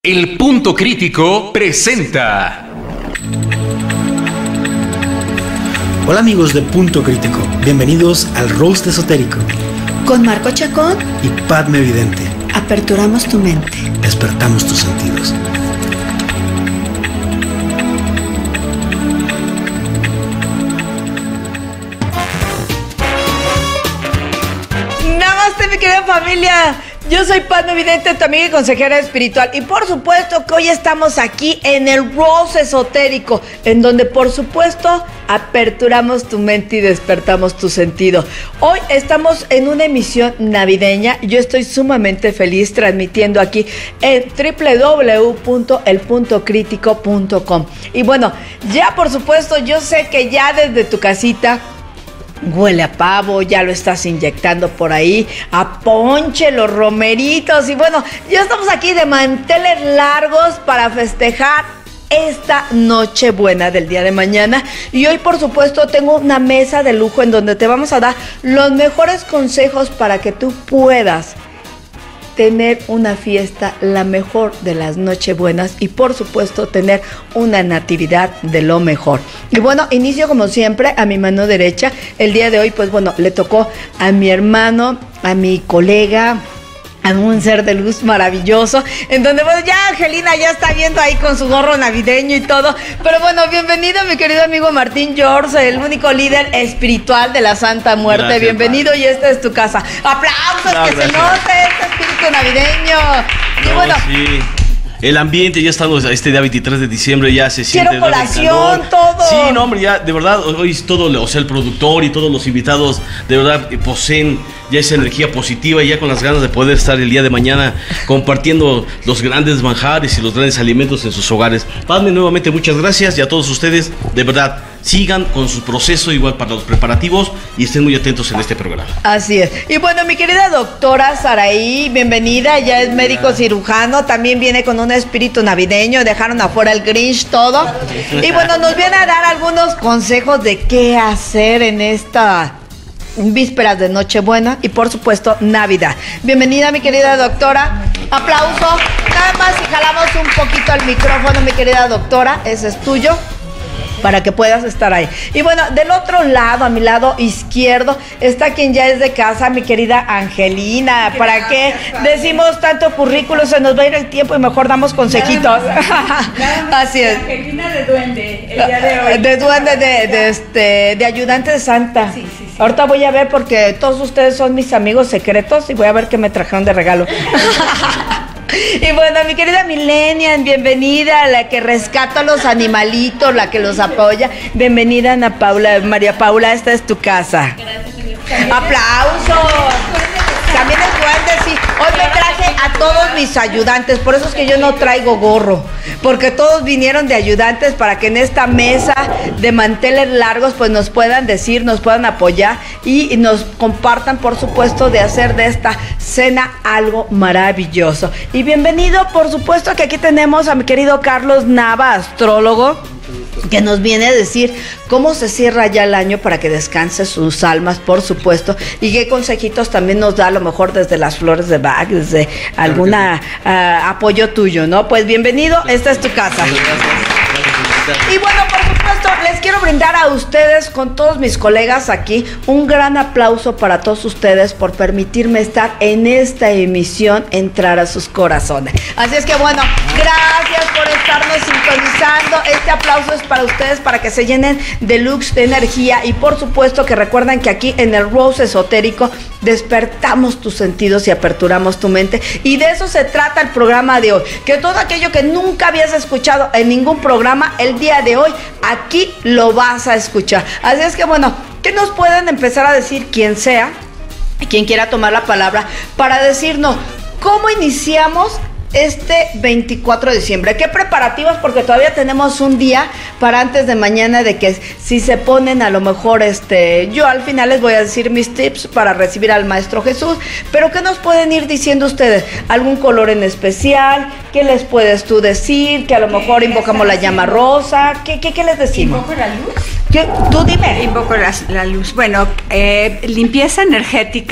El Punto Crítico presenta. Hola amigos de Punto Crítico, bienvenidos al Roast Esotérico. Con Marco Chacón y Padme Vidente. Aperturamos tu mente. Despertamos tus sentidos. Namaste, mi querida familia. Yo soy Padme Vidente, tu amiga y consejera espiritual. Y por supuesto que hoy estamos aquí en el Roast Esotérico, en donde por supuesto aperturamos tu mente y despertamos tu sentido. Hoy estamos en una emisión navideña. Yo estoy sumamente feliz transmitiendo aquí en www.elpuntocritico.com. Y bueno, ya por supuesto yo sé que ya desde tu casita huele a pavo, ya lo estás inyectando por ahí, a ponche, los romeritos. Y bueno, ya estamos aquí de manteles largos para festejar esta Nochebuena del día de mañana. Y hoy por supuesto tengo una mesa de lujo en donde te vamos a dar los mejores consejos para que tú puedas tener una fiesta, la mejor de las Nochebuenas, y por supuesto tener una natividad de lo mejor. Y bueno, inicio como siempre a mi mano derecha. El día de hoy pues bueno, le tocó a mi hermano, a mi colega, a un ser de luz maravilloso, en donde bueno, ya Angelina ya está viendo ahí con su gorro navideño y todo. Pero bueno, bienvenido mi querido amigo Martín George, el único líder espiritual de la Santa Muerte. Gracias, bienvenido, padre. Y esta es tu casa. ¡Aplausos! No, que gracias. Se note este espíritu navideño. No, y bueno, sí. El ambiente, ya estamos este día 23 de diciembre, ya se siente. Quiero colación, todo. Sí, no, hombre, ya, de verdad, hoy todo, o sea, el productor y todos los invitados, de verdad, poseen ya esa energía positiva y ya con las ganas de poder estar el día de mañana compartiendo los grandes manjares y los grandes alimentos en sus hogares. Padme, nuevamente, muchas gracias, y a todos ustedes, de verdad, sigan con su proceso igual para los preparativos y estén muy atentos en este programa. Así es. Y bueno, mi querida doctora Saraí, bienvenida. Ella es médico cirujano, también viene con un espíritu navideño, dejaron afuera el Grinch, todo. Y bueno, nos viene a dar algunos consejos de qué hacer en esta vísperas de Nochebuena y por supuesto Navidad. Bienvenida, mi querida doctora. Aplauso. Nada más si jalamos un poquito el micrófono, mi querida doctora, ese es tuyo, para que puedas estar ahí. Y bueno, del otro lado, a mi lado izquierdo, está quien ya es de casa, mi querida Angelina. ¿Para qué decimos tanto currículo? Se nos va a ir el tiempo y mejor damos consejitos. Nada más. Así es. Angelina de duende, el día de hoy. De duende, de ayudante de Santa. Sí. Ahorita voy a ver, porque todos ustedes son mis amigos secretos, y voy a ver qué me trajeron de regalo. Y bueno, mi querida Millennial, bienvenida, la que rescata a los animalitos, la que los apoya. Bienvenida, Ana Paula, María Paula, esta es tu casa. Gracias. ¡Aplausos! También el duende, sí. Hoy me traje a todos mis ayudantes, por eso es que yo no traigo gorro, porque todos vinieron de ayudantes para que en esta mesa de manteles largos pues nos puedan decir, nos puedan apoyar y nos compartan, por supuesto, de hacer de esta cena algo maravilloso. Y bienvenido, por supuesto, que aquí tenemos a mi querido Carlos Nava, astrólogo, que nos viene a decir cómo se cierra ya el año para que descanse sus almas, por supuesto, y qué consejitos también nos da, a lo mejor desde las flores de Bach, desde alguna apoyo tuyo, ¿no? Pues bienvenido, esta es tu casa. Y bueno, por supuesto, les quiero brindar a ustedes, con todos mis colegas aquí, un gran aplauso para todos ustedes por permitirme estar en esta emisión, entrar a sus corazones. Así es que bueno, gracias por estarnos sintonizando. Este aplauso es para ustedes, para que se llenen de luz, de energía, y por supuesto que recuerden que aquí en el Roast Esotérico despertamos tus sentidos y aperturamos tu mente, y de eso se trata el programa de hoy, que todo aquello que nunca habías escuchado en ningún programa, el día de hoy aquí lo vas a escuchar. Así es que bueno, que nos pueden empezar a decir quien sea, quien quiera tomar la palabra, para decirnos cómo iniciamos este 24 de diciembre. ¿Qué preparativos? Porque todavía tenemos un día para antes de mañana, de que si se ponen a lo mejor, yo al final les voy a decir mis tips para recibir al Maestro Jesús, pero ¿qué nos pueden ir diciendo ustedes? ¿Algún color en especial? ¿Qué les puedes tú decir? Que a lo mejor invocamos la llama rosa. ¿Qué les decimos? ¿Invoco la luz? ¿Qué? Tú dime. Invoco la luz. Bueno, limpieza energética.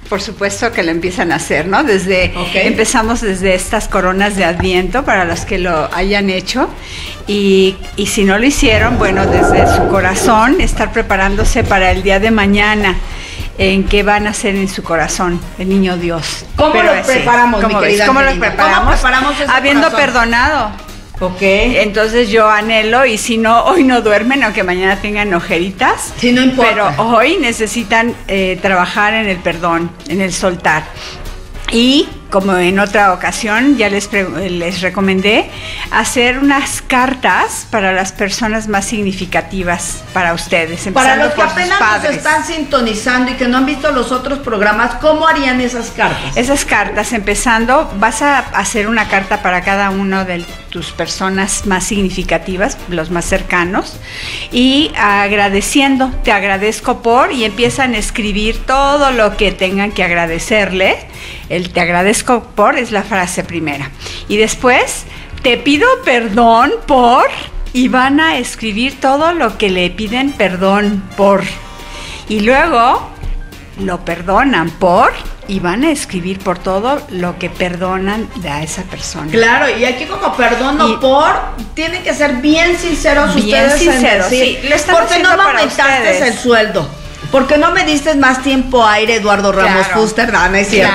por supuesto que lo empiezan a hacer, ¿no? Empezamos desde estas coronas de Adviento para los que lo hayan hecho y si no lo hicieron, bueno, desde su corazón, estar preparándose para el día de mañana. ¿En qué van a hacer en su corazón el niño Dios? ¿Cómo lo preparamos, mi querida? ¿Cómo lo preparamos? Habiendo perdonado. Ok. Entonces yo anhelo, y si no, hoy no duermen, aunque mañana tengan ojeritas. Sí, no importa. Pero hoy necesitan trabajar en el perdón, en el soltar. Y como en otra ocasión ya les recomendé hacer unas cartas para las personas más significativas para ustedes, para los que por apenas nos están sintonizando y que no han visto los otros programas, ¿cómo harían esas cartas? Esas cartas, empezando, vas a hacer una carta para cada uno de tus personas más significativas, los más cercanos, y agradeciendo, te agradezco por, y empiezan a escribir todo lo que tengan que agradecerle. El te agradezco por es la frase primera. Y después, te pido perdón por, y van a escribir todo lo que le piden perdón por. Y luego, lo perdonan por, y van a escribir por todo lo que perdonan a esa persona. Claro, y aquí como perdono por, tienen que ser bien sinceros ustedes. Sinceros, sí. Porque no me aumentaste el sueldo. Porque no me diste más tiempo aire, Eduardo Ramos Fuster. No, no es cierto.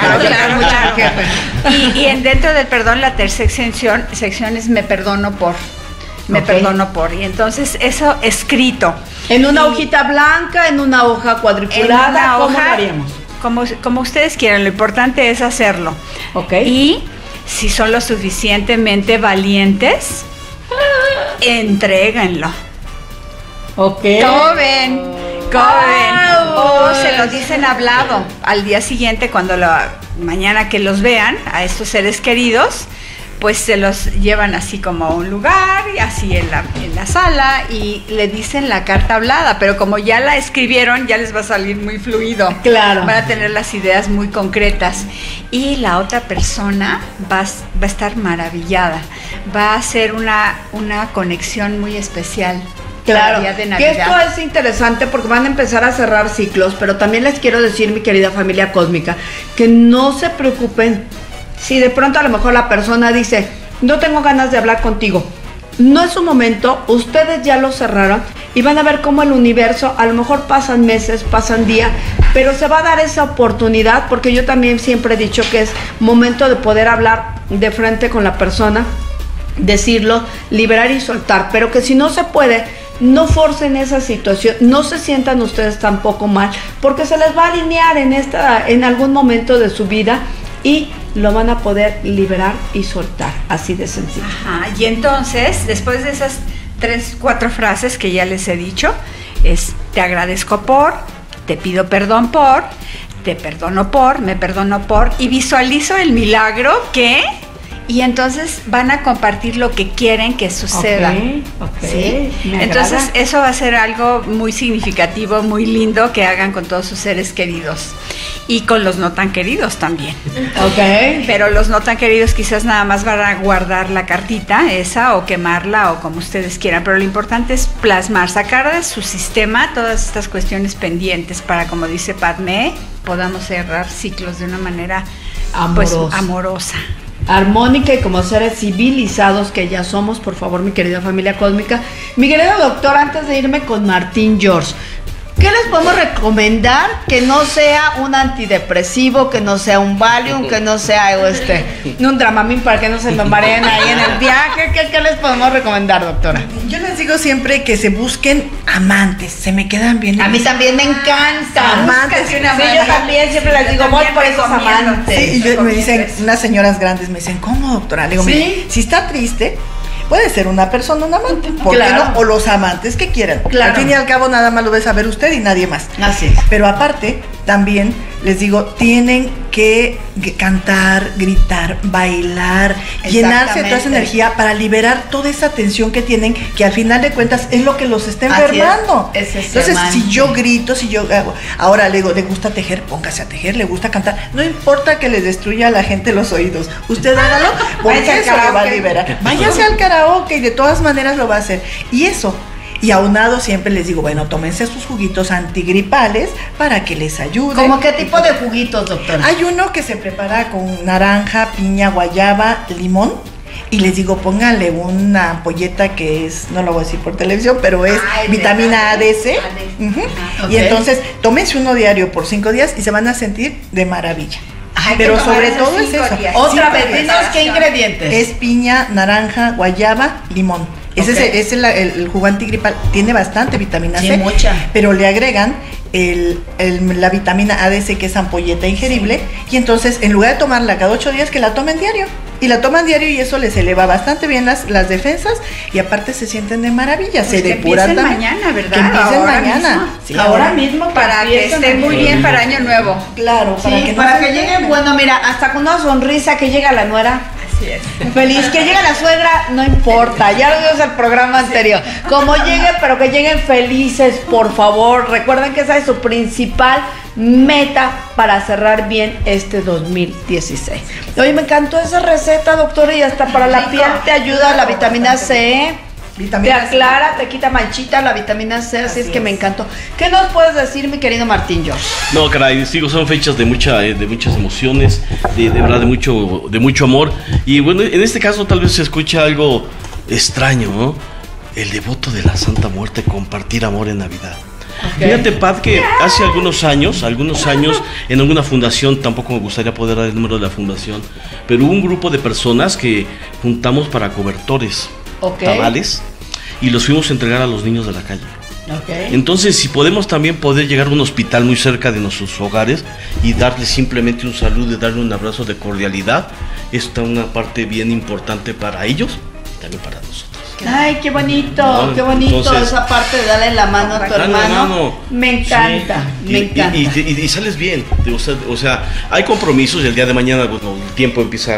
Claro. Y dentro del perdón, la tercera sección es me perdono por. Me perdono por. Y entonces eso escrito. En una hojita blanca, en una hoja cuadriculada. En una hoja, ¿cómo lo haríamos? Como ustedes quieran, lo importante es hacerlo. Y si son lo suficientemente valientes, entréguenlo. ¿Cómo ven? O se lo dicen hablado al día siguiente, mañana que los vean a estos seres queridos, pues se los llevan así como a un lugar, y así en la sala, y le dicen la carta hablada, pero como ya la escribieron, ya les va a salir muy fluido. Claro. Van a tener las ideas muy concretas. Y la otra persona va a estar maravillada. Va a hacer una conexión muy especial. Claro, que esto es interesante porque van a empezar a cerrar ciclos, pero también les quiero decir, mi querida familia cósmica, que no se preocupen si de pronto a lo mejor la persona dice, no tengo ganas de hablar contigo. No es su momento, ustedes ya lo cerraron y van a ver cómo el universo, a lo mejor pasan meses, pasan días, pero se va a dar esa oportunidad, porque yo también siempre he dicho que es momento de poder hablar de frente con la persona, decirlo, liberar y soltar, pero que si no se puede, no forcen esa situación, no se sientan ustedes tampoco mal, porque se les va a alinear en algún momento de su vida y lo van a poder liberar y soltar, así de sencillo. Ajá, y entonces, después de esas 3-4 frases que ya les he dicho, es te agradezco por, te pido perdón por, te perdono por, me perdono por, y visualizo el milagro que... Y entonces van a compartir lo que quieren que suceda. ¿Sí? Entonces eso va a ser algo muy significativo, muy lindo que hagan con todos sus seres queridos. Y con los no tan queridos también. Pero los no tan queridos quizás nada más van a guardar la cartita esa, o quemarla, o como ustedes quieran. Pero lo importante es plasmar, sacar de su sistema todas estas cuestiones pendientes para, como dice Padmé, podamos cerrar ciclos de una manera amorosa. Armónica y como seres civilizados que ya somos. Por favor, mi querida familia cósmica. Mi querido doctor, antes de irme con Martín George, ¿qué les podemos recomendar que no sea un antidepresivo, que no sea un Valium, que no sea un Dramamine para que no se me mareen ahí en el viaje? ¿Qué les podemos recomendar, doctora? Yo les digo siempre que se busquen amantes, se me quedan bien. A mí también me encanta. Amantes. Sí, yo también siempre les digo, voy por esos amantes. Sí, y me dicen, unas señoras grandes me dicen, ¿cómo, doctora? Le digo, mire, si está triste, puede ser una persona, un amante, ¿por qué no? O los amantes que quieran. Al fin y al cabo nada más lo va a saber usted y nadie más. Así es. Pero aparte, también les digo, tienen que cantar, gritar, bailar, llenarse de toda esa energía para liberar toda esa tensión que tienen, que al final de cuentas es lo que los está enfermando. Entonces, si yo grito, si yo hago, ahora le digo, ¿le gusta tejer? Póngase a tejer, ¿le gusta cantar? No importa que le destruya a la gente los oídos, usted hágalo, porque eso le va a liberar. Váyase al karaoke y de todas maneras lo va a hacer. Y eso Y aunado siempre les digo, bueno, tómense sus juguitos antigripales para que les ayude. ¿Cómo qué tipo de juguitos, doctora? Hay uno que se prepara con naranja, piña, guayaba, limón. Y les digo, pónganle una ampolleta que es, no lo voy a decir por televisión, pero es vitamina A, D, C. Y entonces, tómense uno diario por 5 días y se van a sentir de maravilla. Pero sobre todo es eso. Otra vez, dinos qué ingredientes. Es piña, naranja, guayaba, limón. Ese es el jugo antigripal. Tiene bastante vitamina C. Mucha. Pero le agregan la vitamina A, D, C, que es ampolleta ingerible. Y entonces, en lugar de tomarla cada 8 días, que la tomen diario. Y la toman diario y eso les eleva bastante bien las defensas y aparte se sienten de maravilla, se depuran también. Mañana, ¿verdad? Que empiecen ahora mañana. Mismo. Sí, ahora mismo para que estén muy bien para Año Nuevo. Claro, para que lleguen, bueno, mira, hasta con una sonrisa que llega la nuera. Así es. Feliz, que llegue la suegra, no importa, ya lo vimos el programa anterior. Como lleguen, pero que lleguen felices, por favor. Recuerden que esa es su principal meta para cerrar bien este 2016. Oye, me encantó esa receta, doctora, y hasta para la piel te ayuda la vitamina C. Te aclara, te quita manchita la vitamina C, así es que me encantó. ¿Qué nos puedes decir, mi querido Martín George? No, caray, digo, son fechas de muchas emociones, de verdad, de mucho amor. Y bueno, en este caso tal vez se escucha algo extraño, ¿no? El devoto de la Santa Muerte, compartir amor en Navidad. Fíjate, Pat, que hace algunos años, en alguna fundación, tampoco me gustaría poder dar el número de la fundación, pero hubo un grupo de personas que juntamos para cobertores, tamales, y los fuimos a entregar a los niños de la calle. Entonces, si podemos también poder llegar a un hospital muy cerca de nuestros hogares y darles simplemente un saludo y darle un abrazo de cordialidad, esta es una parte bien importante para ellos y también para nosotros. Ay, qué bonito, entonces, esa parte de darle la mano a tu hermano. Me encanta, sí, me encanta. Y sales bien, o sea, hay compromisos y el día de mañana, bueno, el tiempo empieza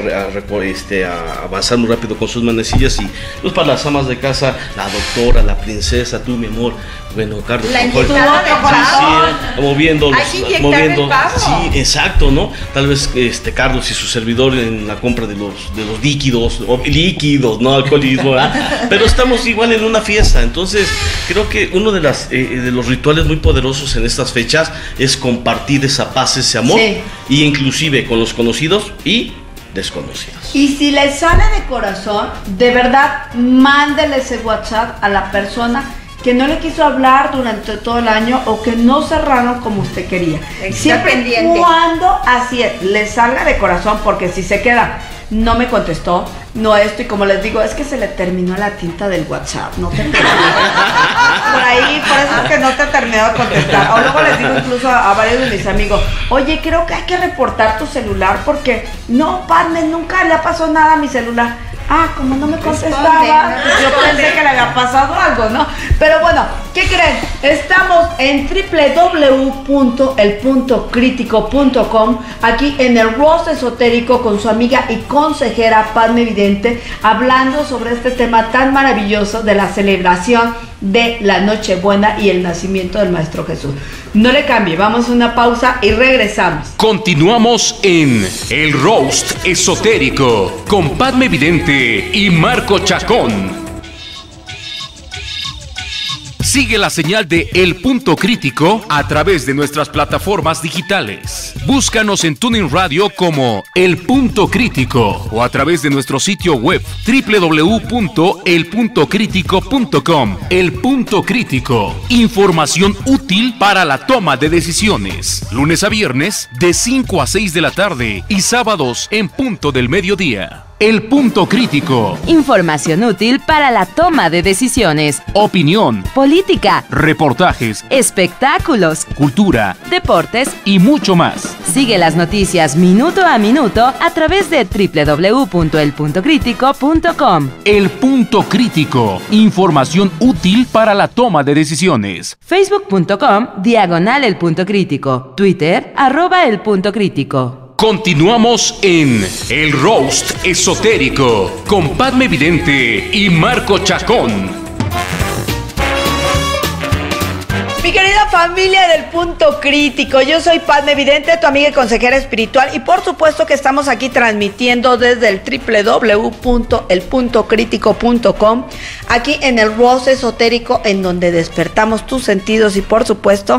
a avanzar muy rápido con sus manecillas y pues para las amas de casa, la doctora, la princesa, tú, mi amor, bueno, Carlos, la inyectada de pavo. moviendo, pavo. Sí, exacto, ¿no? Tal vez Carlos y su servidor en la compra de los líquidos, no alcoholismo, ¿verdad? Pero estamos igual en una fiesta, entonces creo que uno de los rituales muy poderosos en estas fechas es compartir esa paz, ese amor, y inclusive con los conocidos y desconocidos. Y si les sale de corazón, de verdad, mándele ese WhatsApp a la persona que no le quiso hablar durante todo el año o que no cerraron como usted quería. Siempre y cuando así es, le salga de corazón, porque si se queda, no me contestó, no esto, y como les digo, es que se le terminó la tinta del WhatsApp, no te terminó. Por ahí, por eso es que no te ha terminado de contestar. O luego les digo incluso a varios de mis amigos, oye, creo que hay que reportar tu celular porque no, Padme, nunca le ha pasado nada a mi celular. Ah, como no me contestaba, yo pensé que le había pasado algo, ¿no? Pero bueno, ¿qué creen? Estamos en www.elpuntocrítico.com, aquí en el Roast Esotérico con su amiga y consejera Padme Vidente, hablando sobre este tema tan maravilloso de la celebración de la Nochebuena y el nacimiento del Maestro Jesús. No le cambie, vamos a una pausa y regresamos. Continuamos en el Roast Esotérico con Padme Vidente y Marco Chacón. Sigue la señal de El Punto Crítico a través de nuestras plataformas digitales. Búscanos en TuneIn Radio como El Punto Crítico o a través de nuestro sitio web www.elpuntocrítico.com. El Punto Crítico, información útil para la toma de decisiones. Lunes a viernes de 5 a 6 de la tarde y sábados en punto del mediodía. El Punto Crítico. Información útil para la toma de decisiones. Opinión. Política. Reportajes. Espectáculos. Cultura. Deportes. Y mucho más. Sigue las noticias minuto a minuto a través de www.elpuntocrítico.com. El Punto Crítico. Información útil para la toma de decisiones. Facebook.com/El Punto Crítico. Twitter @El Punto Crítico. Continuamos en el Roast Esotérico con Padme Vidente y Marco Chacón. Mi querida familia del Punto Crítico. Yo soy Padme Vidente, tu amiga y consejera espiritual, y por supuesto que estamos aquí transmitiendo desde el www.elpuntocritico.com, aquí en el Rose Esotérico, en donde despertamos tus sentidos y por supuesto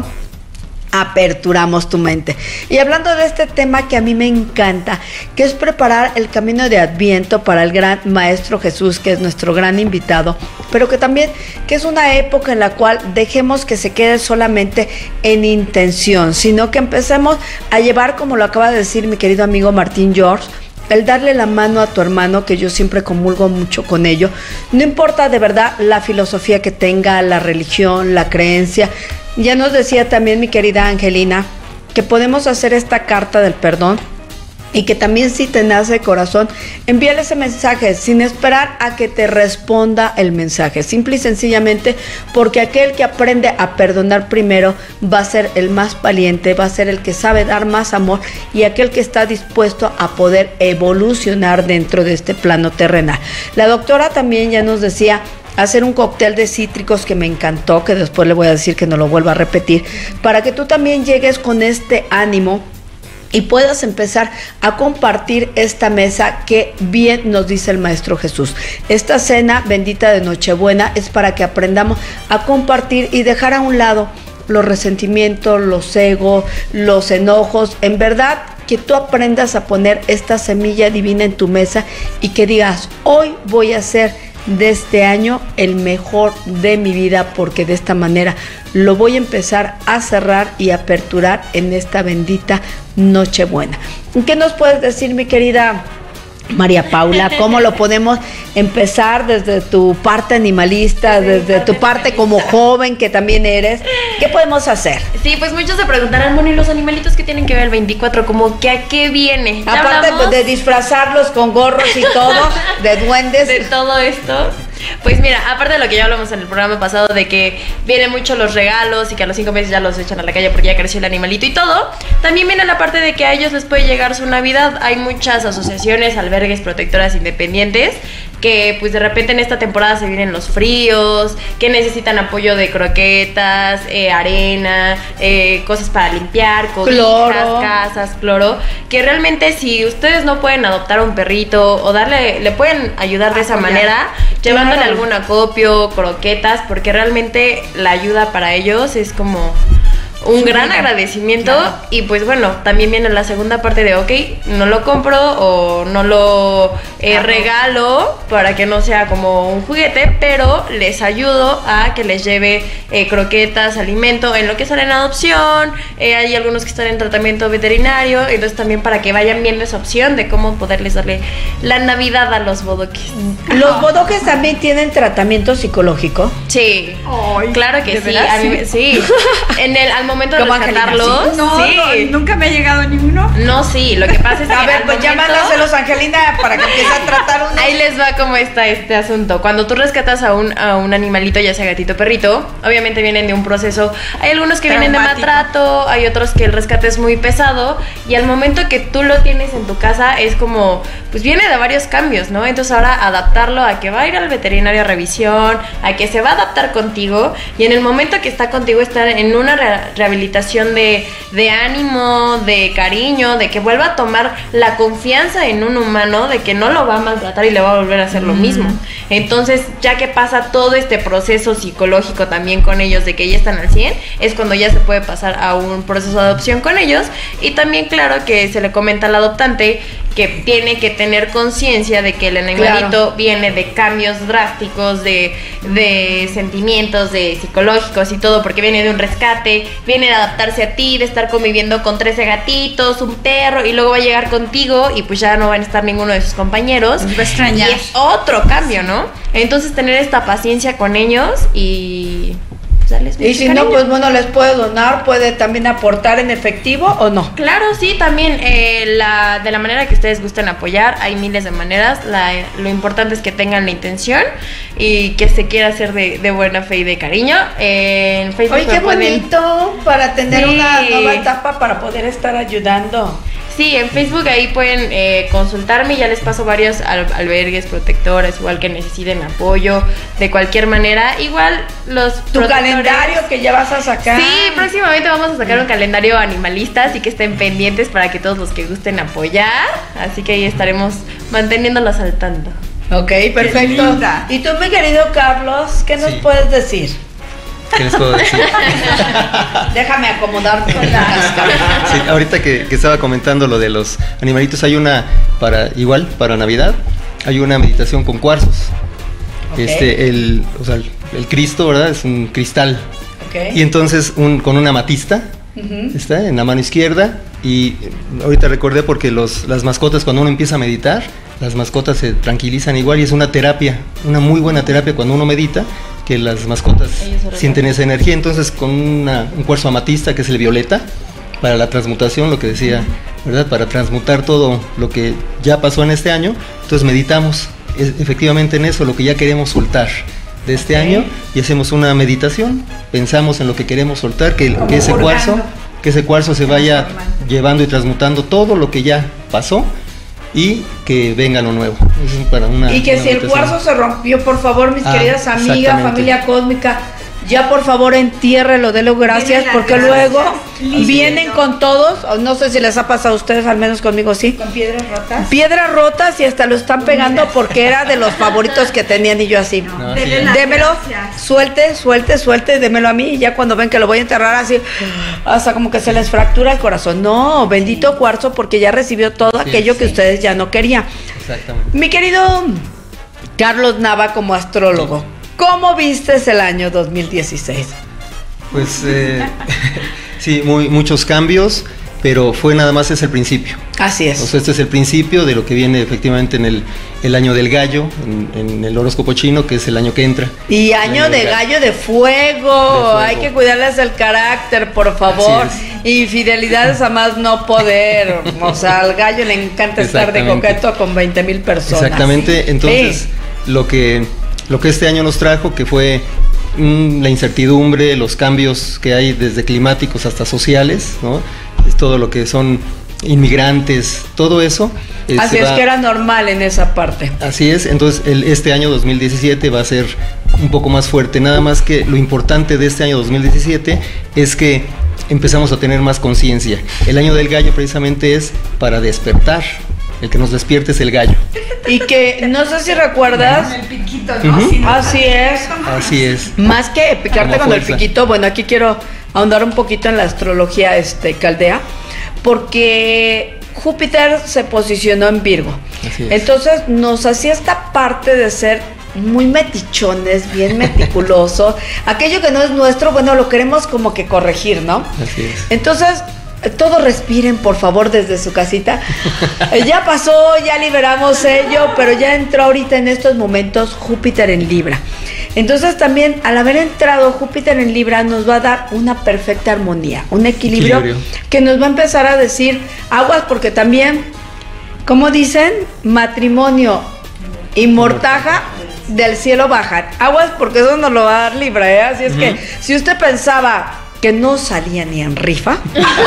aperturamos tu mente. Y hablando de este tema que a mí me encanta, que es preparar el camino de Adviento para el gran Maestro Jesús, que es nuestro gran invitado, pero que también que es una época en la cual dejemos que se quede solamente en intención, sino que empecemos a llevar, como lo acaba de decir mi querido amigo Martín George, el darle la mano a tu hermano, que yo siempre comulgo mucho con ello. No importa de verdad la filosofía que tenga, la religión, la creencia. Ya nos decía también mi querida Angelina que podemos hacer esta carta del perdón y que también, si te nace de corazón, envíale ese mensaje sin esperar a que te responda el mensaje, simple y sencillamente porque aquel que aprende a perdonar primero va a ser el más valiente, va a ser el que sabe dar más amor y aquel que está dispuesto a poder evolucionar dentro de este plano terrenal. La doctora también ya nos decía hacer un cóctel de cítricos que me encantó, que después le voy a decir que no lo vuelva a repetir, para que tú también llegues con este ánimo y puedas empezar a compartir esta mesa que bien nos dice el Maestro Jesús. Esta cena bendita de Nochebuena es para que aprendamos a compartir y dejar a un lado los resentimientos, los egos, los enojos. En verdad, que tú aprendas a poner esta semilla divina en tu mesa y que digas, hoy voy a hacer de este año el mejor de mi vida, porque de esta manera lo voy a empezar a cerrar y aperturar en esta bendita Nochebuena. ¿Qué nos puedes decir, mi querida María Paula? ¿Cómo lo podemos empezar desde tu parte animalista, desde tu parte como joven que también eres? ¿Qué podemos hacer? Sí, pues muchos se preguntarán, bueno, ¿y los animalitos qué tienen que ver el 24? Como que a qué viene. Aparte de disfrazarlos con gorros y todo, de duendes. De todo esto. Pues mira, aparte de lo que ya hablamos en el programa pasado, de que vienen mucho los regalos y que a los 5 meses ya los echan a la calle porque ya creció el animalito y todo, también viene la parte de que a ellos les puede llegar su Navidad. Hay muchas asociaciones, albergues, protectoras independientes que pues de repente en esta temporada se vienen los fríos, que necesitan apoyo de croquetas, arena, cosas para limpiar, cobijas, casas, cloro, que realmente si ustedes no pueden adoptar a un perrito o le pueden ayudar de esa manera, llevándole algún acopio, croquetas, porque realmente la ayuda para ellos es como un gran agradecimiento. Y pues bueno, también viene la segunda parte de ok, no lo compro o no lo regalo para que no sea como un juguete, pero les ayudo a que les lleve croquetas, alimento, en lo que sale en adopción, hay algunos que están en tratamiento veterinario, entonces también para que vayan viendo esa opción de cómo poderles darle la Navidad a los bodoques. ¿Los bodoques también tienen tratamiento psicológico? Sí. Ay, claro que sí. A mí, sí. Al momento de rescatarlos. No, nunca me ha llegado ninguno. No, sí, lo que pasa es que. A ver, pues ya mándaselos, Angelina, para que empiece a tratar uno. Ahí les va cómo está este asunto. Cuando tú rescatas a un animalito, ya sea gatito o perrito, obviamente vienen de un proceso. Hay algunos que vienen de maltrato, hay otros que el rescate es muy pesado. Y al momento que tú lo tienes en tu casa, es como, pues viene de varios cambios, ¿no? Entonces ahora adaptarlo a que va a ir al veterinario a revisión, a que se va a adaptar contigo. Y en el momento que está contigo, está en una rehabilitación de ánimo, de cariño, de que vuelva a tomar la confianza en un humano, de que no lo va a maltratar y le va a volver a hacer lo mismo. Entonces, ya que pasa todo este proceso psicológico también con ellos, de que ya están al 100, es cuando ya se puede pasar a un proceso de adopción con ellos. Y también, claro, que se le comenta al adoptante que tiene que tener conciencia de que el animalito viene de cambios drásticos, de sentimientos, de psicológicos y todo, porque viene de un rescate, viene de adaptarse a ti, de estar conviviendo con 13 gatitos, un perro, y luego va a llegar contigo y pues ya no van a estar ninguno de sus compañeros. Nos va a extrañar. Y es otro cambio, ¿no? Entonces tener esta paciencia con ellos y Y si no, pues bueno, les puede donar, puede también aportar en efectivo o no. Claro, sí, también de la manera que ustedes gusten apoyar, hay miles de maneras. Lo importante es que tengan la intención y que se quiera hacer de buena fe y de cariño. En Facebook. Oye, qué bonito para tener una nueva etapa para poder estar ayudando. Sí, en Facebook ahí pueden consultarme, ya les paso varios albergues, protectoras, igual que necesiten apoyo de cualquier manera. Igual tu calendario que ya vas a sacar. Sí, próximamente vamos a sacar un calendario animalista, así que estén pendientes para que todos los que gusten apoyar. Así que ahí estaremos manteniéndolos al tanto. Ok, perfecto. Y tú, mi querido Carlos, ¿qué nos puedes decir? ¿Qué les puedo decir? Déjame acomodarme. Sí, ahorita que estaba comentando lo de los animalitos, hay una para Navidad, hay una meditación con cuarzos. Okay. El Cristo, ¿verdad? Es un cristal. Okay. Y entonces con una amatista está en la mano izquierda. Y ahorita recordé porque las mascotas, cuando uno empieza a meditar, las mascotas se tranquilizan igual, y es una terapia, una muy buena terapia cuando uno medita, que las mascotas sienten esa energía. Entonces con un cuarzo amatista, que es el violeta, para la transmutación, lo que decía, ¿verdad? Para transmutar todo lo que ya pasó en este año. Entonces meditamos efectivamente en eso, lo que ya queremos soltar de este año, y hacemos una meditación, pensamos en lo que queremos soltar, que ese cuarzo se vaya llevando y transmutando todo lo que ya pasó, y que venga lo nuevo. Eso es para y que si el cuarzo se rompió, por favor, mis queridas amigas, familia cósmica, ya por favor entiérrelo, déle gracias, porque luego vienen con todos, no sé si les ha pasado a ustedes, al menos conmigo sí. ¿Con piedras rotas? Piedras rotas, y hasta lo están pegando porque era de los favoritos que tenían, y yo así, démelo, suelte, démelo a mí, y ya cuando ven que lo voy a enterrar así, hasta como que se les fractura el corazón. No, bendito cuarzo, porque ya recibió todo aquello que ustedes ya no querían. Exactamente. Mi querido Carlos Nava, como astrólogo, ¿cómo vistes el año 2016? Pues sí, muchos cambios, pero es el principio. Así es. O sea, este es el principio de lo que viene efectivamente en el año del gallo, en el horóscopo chino, que es el año que entra. Y año de gallo de fuego. Hay que cuidarles el carácter, por favor. Infidelidades a más no poder. O sea, al gallo le encanta estar de coqueto con 20,000 personas. Exactamente. Entonces, lo que este año nos trajo, que fue la incertidumbre, los cambios que hay desde climáticos hasta sociales, ¿no? Es todo lo que son inmigrantes, todo eso. Así es que era normal en esa parte. Así es, entonces este año 2017 va a ser un poco más fuerte, nada más que lo importante de este año 2017 es que empezamos a tener más conciencia. El año del gallo precisamente es para despertar. El que nos despierte es el gallo. Y que, no sé si recuerdas... Con el piquito, ¿no? Sí, así es. Así es. Más que picarte con el piquito, bueno, aquí quiero ahondar un poquito en la astrología caldea, porque Júpiter se posicionó en Virgo. Así es. Entonces nos hacía esta parte de ser muy metichones, bien meticulosos. Aquello que no es nuestro, bueno, lo queremos como que corregir, ¿no? Así es. Entonces... todos respiren, por favor, desde su casita. Ya pasó, ya liberamos ello, pero ya entró ahorita en estos momentos Júpiter en Libra. Entonces también, al haber entrado Júpiter en Libra, nos va a dar una perfecta armonía, un equilibrio que nos va a empezar a decir, aguas, porque también, como dicen, matrimonio y mortaja del cielo bajan. Aguas, porque eso nos lo va a dar Libra, ¿eh? Así es que, si usted pensaba que no salía ni en rifa.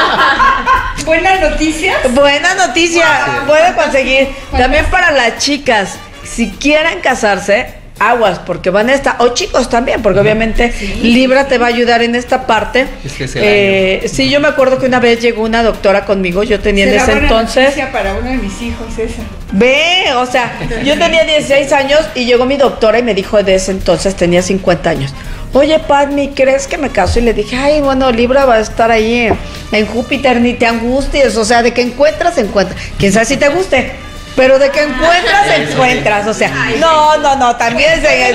Buenas noticias. Buena noticia, puede conseguir. También para las chicas, si quieren casarse, aguas, porque van a estar, o chicos también, porque obviamente Libra te va a ayudar en esta parte. Es que es el año. Sí, yo me acuerdo que una vez llegó una doctora conmigo, yo tenía en ese entonces. Para uno de mis hijos esa. Ve, o sea, yo tenía 16 años y llegó mi doctora y me dijo de ese entonces, tenía 50 años. Oye, Padmi, ¿crees que me caso? Y le dije, ay, bueno, Libra va a estar ahí en Júpiter, ni te angusties, o sea, de que encuentras. Quién sabe si te guste, pero de que encuentras, o sea, no, también se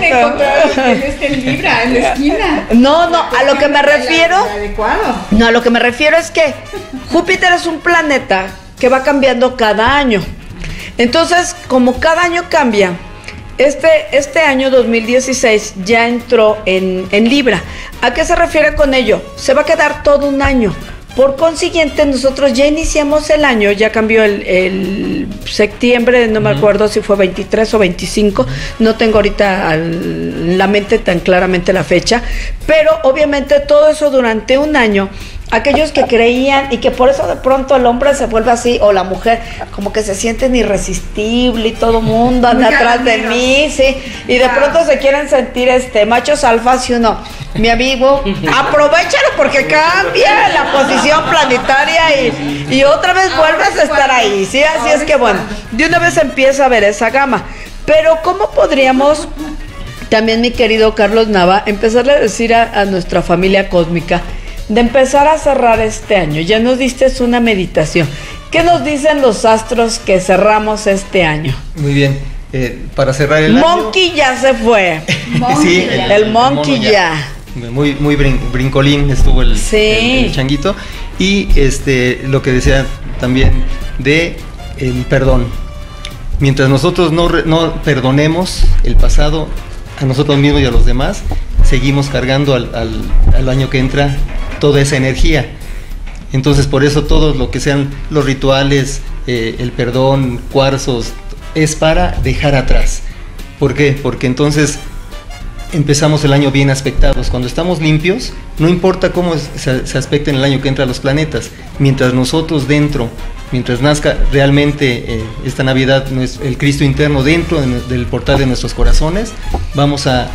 en Libra, en la esquina. No, a lo que me refiero, a lo que me refiero es que Júpiter es un planeta que va cambiando cada año. Entonces, como cada año cambia, este año 2016 ya entró en Libra. ¿A qué se refiere con ello? Se va a quedar todo un año. Por consiguiente, nosotros ya iniciamos el año, ya cambió el septiembre, no me acuerdo si fue 23 o 25, no tengo ahorita la mente tan claramente la fecha, pero obviamente todo eso durante un año aquellos que creían y que por eso de pronto el hombre se vuelve así, o la mujer, como que se sienten irresistible y todo mundo anda atrás de mí, sí, y de pronto se quieren sentir machos alfas y uno, mi amigo, aprovechalo porque cambia la posición planetaria y otra vez vuelves a estar ahí, sí, así es que bueno, de una vez empieza a ver esa gama, pero ¿cómo podríamos también, mi querido Carlos Nava, empezarle a decir a nuestra familia cósmica de empezar a cerrar este año? Ya nos diste una meditación. ¿Qué nos dicen los astros que cerramos este año? Muy bien. Para cerrar el Monkey año... ya se fue. Sí, el Monkey ya. Muy brincolín estuvo el changuito. Y lo que decía también de el perdón. Mientras nosotros no perdonemos el pasado a nosotros mismos y a los demás, seguimos cargando al año que entra toda esa energía. Entonces por eso todo lo que sean los rituales, el perdón, cuarzos, es para dejar atrás. ¿Por qué? Porque entonces empezamos el año bien aspectados. Cuando estamos limpios, no importa cómo se aspecten el año que entra los planetas, mientras nosotros dentro, mientras nazca realmente esta Navidad, el Cristo interno dentro del portal de nuestros corazones, vamos a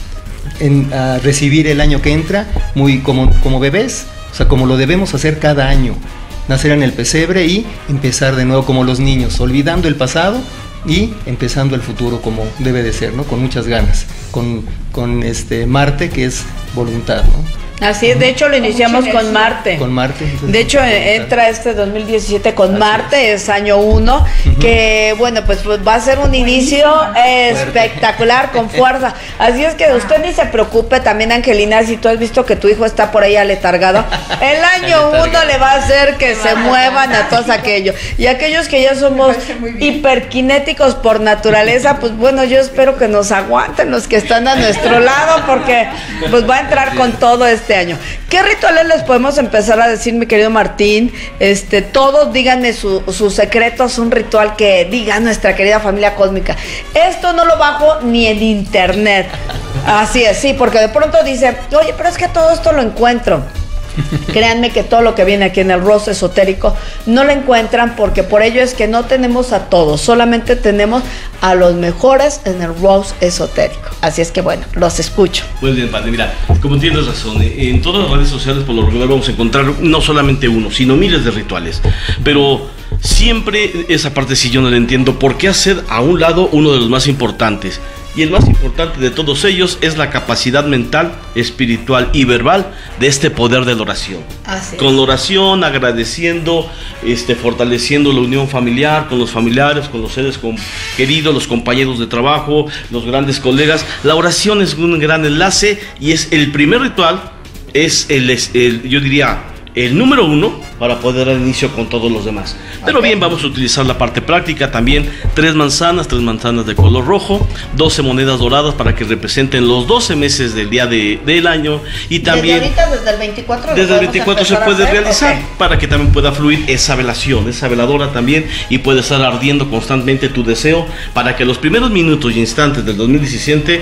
recibir el año que entra muy como bebés, o sea, como lo debemos hacer cada año, nacer en el pesebre y empezar de nuevo como los niños, olvidando el pasado y empezando el futuro como debe de ser, ¿no? Con muchas ganas, con Marte, que es voluntad, ¿no? Así es, de hecho lo iniciamos con Marte. Con Marte. De hecho entra 2017 con Marte, es año 1, que bueno, pues va a ser un inicio espectacular, con fuerza. Así es que usted ni se preocupe también, Angelina, si tú has visto que tu hijo está por ahí aletargado, el año 1 le va a hacer que se muevan a todos aquellos. Y aquellos que ya somos hiperkinéticos por naturaleza, pues bueno, yo espero que nos aguanten los que están a nuestro lado, porque pues va a entrar con todo este año. ¿Qué rituales les podemos empezar a decir, mi querido Martín? Todos díganme sus secretos, un ritual que diga nuestra querida familia cósmica. Esto no lo bajo ni en internet. Así es, sí, porque de pronto dice, oye, pero es que todo esto lo encuentro. Créanme que todo lo que viene aquí en el Rose Esotérico no lo encuentran, porque por ello es que no tenemos a todos, solamente tenemos a los mejores en el Rose Esotérico. Así es que bueno, los escucho. Pues bien, padre, mira, como tienes razón, en todas las redes sociales por lo regular vamos a encontrar no solamente uno, sino miles de rituales, pero siempre esa parte sí yo no la entiendo. ¿Por qué hacer a un lado uno de los más importantes? Y el más importante de todos ellos es la capacidad mental, espiritual y verbal de este poder de la oración. Con la oración, agradeciendo, fortaleciendo la unión familiar, con los familiares, con los seres queridos, los compañeros de trabajo, los grandes colegas. La oración es un gran enlace y es el primer ritual, yo diría, el número 1 para poder dar inicio con todos los demás. Pero bien, vamos a utilizar la parte práctica también. 3 manzanas de color rojo, 12 monedas doradas para que representen los 12 meses del día del año. Y también desde el 24 desde el 24 se puede realizar, para que también pueda fluir esa velación, esa veladora también, y puede estar ardiendo constantemente tu deseo para que los primeros minutos y instantes del 2017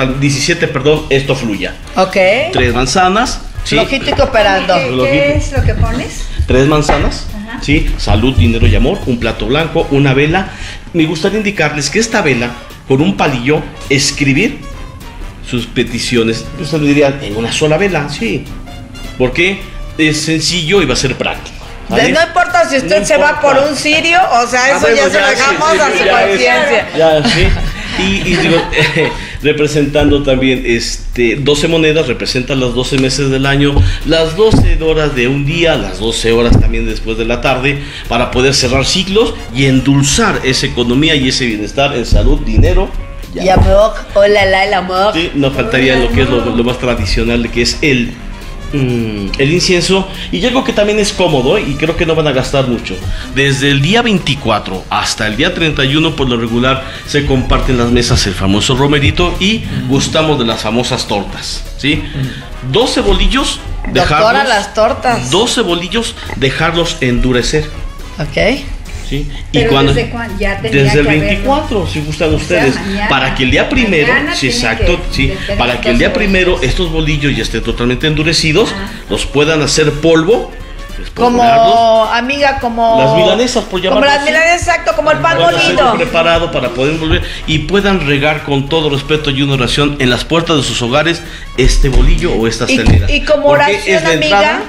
esto fluya. 3 manzanas. Sí. Lojito y cooperando. ¿Qué es lo que pones? 3 manzanas, ¿sí? Salud, dinero y amor, un plato blanco, una vela. Me gustaría indicarles que esta vela, con un palillo, escribir sus peticiones. Ustedes dirían, en una sola vela, sí. Porque es sencillo y va a ser práctico. No importa si usted se va por un cirio, o sea, eso ya se lo dejamos a su conciencia. Ya, sí. Y digo, representando también 12 monedas, representan los 12 meses del año, las 12 horas de un día, las 12 horas también después de la tarde, para poder cerrar ciclos y endulzar esa economía y ese bienestar en salud, dinero y amor. Hola, el amor. Sí, no faltaría lo que es lo más tradicional, que es el incienso, y algo que también es cómodo y creo que no van a gastar mucho. Desde el día 24 hasta el día 31 por lo regular se comparten las mesas el famoso romerito y gustamos de las famosas tortas, ¿sí? 12 bolillos, Doctora, las tortas. 12 bolillos, dejarlos endurecer. Ok. ¿sí? Pero Y cuando desde el 24, si gustan ustedes, mañana, para que el día primero, sí, exacto, sí, para que el día primero estos bolillos ya estén totalmente endurecidos, los puedan hacer polvo. Como amiga, como las milanesas, por llamarlo como las milanesas, exacto, como el pan molido. Preparado para poder volver y puedan regar con todo respeto y una oración en las puertas de sus hogares este bolillo o esta telera. Y como oración, amiga,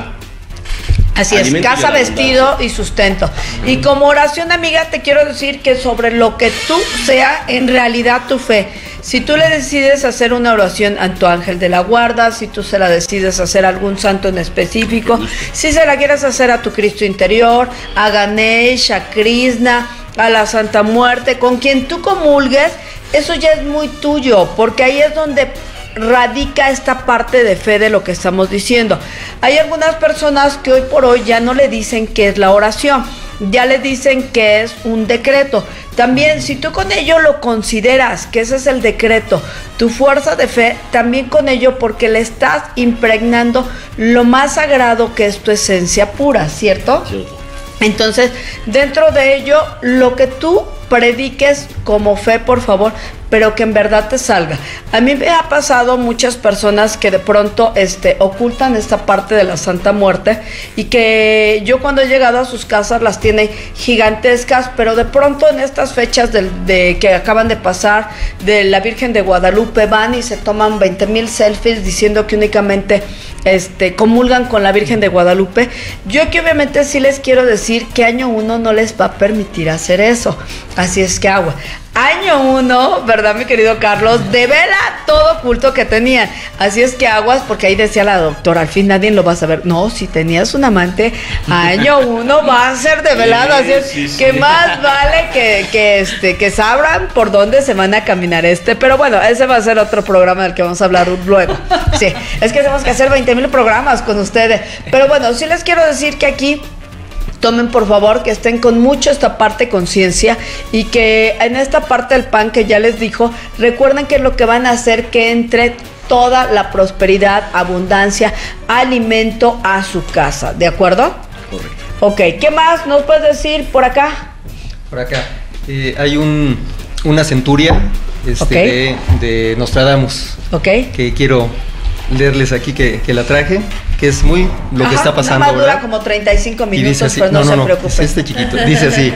así es, casa, vestido y sustento. Y como oración, amiga, te quiero decir que sobre lo que tú sea en realidad tu fe. Si tú le decides hacer una oración a tu ángel de la guarda, si tú se la decides hacer a algún santo en específico, si se la quieres hacer a tu Cristo interior, a Ganesh, a Krishna, a la Santa Muerte, con quien tú comulgues, eso ya es muy tuyo, porque ahí es donde radica esta parte de fe de lo que estamos diciendo. Hay algunas personas que hoy por hoy ya no le dicen qué es la oración, ya le dicen que es un decreto. También, si tú con ello lo consideras que ese es el decreto, tu fuerza de fe, también con ello, porque le estás impregnando lo más sagrado que es tu esencia pura, ¿cierto? Cierto. Entonces, dentro de ello, lo que tú prediques como fe, por favor, pero que en verdad te salga. A mí me ha pasado muchas personas que de pronto ocultan esta parte de la Santa Muerte, y que yo cuando he llegado a sus casas las tienen gigantescas, pero de pronto en estas fechas de que acaban de pasar de la Virgen de Guadalupe van y se toman 20,000 selfies diciendo que únicamente comulgan con la Virgen de Guadalupe. Yo aquí obviamente sí les quiero decir que año 1 no les va a permitir hacer eso, así es que agua. Año 1, ¿verdad, mi querido Carlos? Devela todo culto que tenían. Así es que aguas, porque ahí decía la doctora, al fin nadie lo va a saber. No, si tenías un amante, año 1 va a ser develado. Así es que más vale que sabrán por dónde se van a caminar Pero bueno, ese va a ser otro programa del que vamos a hablar luego. Sí, es que tenemos que hacer 20,000 programas con ustedes. Pero bueno, sí les quiero decir que aquí tomen, por favor, que estén con mucho esta parte conciencia, y que en esta parte del pan que ya les dijo, recuerden que es lo que van a hacer que entre toda la prosperidad, abundancia, alimento a su casa, ¿de acuerdo? Correcto. Ok, ¿qué más nos puedes decir por acá? Por acá hay una centuria de Nostradamus, que quiero leerles aquí, que la traje, que es muy lo que está pasando. Nada más dura como 35 minutos, así, pero no se preocupen. Es este chiquito, dice así,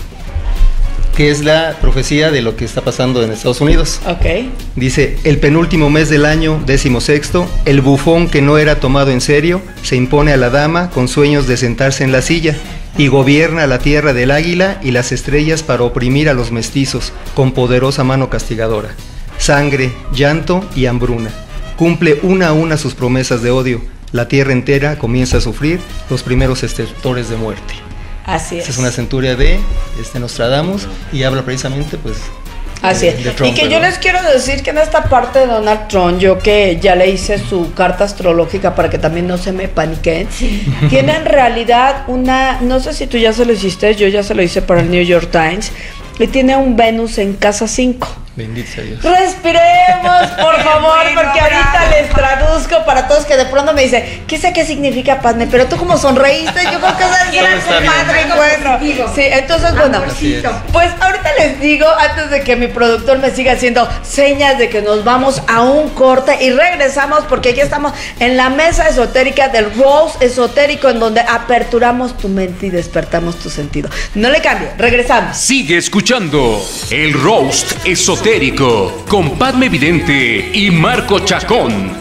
que es la profecía de lo que está pasando en Estados Unidos. Dice: el penúltimo mes del año 16º, el bufón que no era tomado en serio se impone a la dama con sueños de sentarse en la silla, y gobierna la tierra del águila y las estrellas para oprimir a los mestizos con poderosa mano castigadora. Sangre, llanto y hambruna. Cumple una a una sus promesas de odio. La tierra entera comienza a sufrir los primeros estertores de muerte. Así es. Esta es una centuria de Nostradamus, y habla precisamente, pues, así es. de Trump, y que yo les quiero decir que en esta parte de Donald Trump, yo que ya le hice su carta astrológica para que también no se me paniquen, tiene en realidad no sé si tú ya se lo hiciste, yo ya se lo hice para el New York Times, y tiene un Venus en casa 5. Bendito sea Dios. Respiremos, por favor, porque ahorita les traduzco para todos que de pronto me dicen, ¿qué sé qué significa Padme? Pero tú como sonreíste, yo creo que es gran padre, bueno. Sí, entonces, bueno, pues ahorita les digo, antes de que mi productor me siga haciendo señas de que nos vamos a un corte y regresamos, porque aquí estamos en la mesa esotérica del Roast Esotérico, en donde aperturamos tu mente y despertamos tu sentido. No le cambie, regresamos. Sigue escuchando el Roast Esotérico con Padme Vidente y Marco Chacón.